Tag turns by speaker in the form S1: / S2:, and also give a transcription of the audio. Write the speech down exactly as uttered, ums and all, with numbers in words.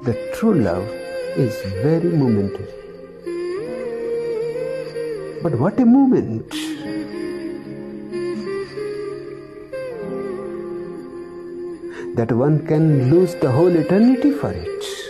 S1: that true love is very momentary. But what a moment! That one can lose the whole eternity for it.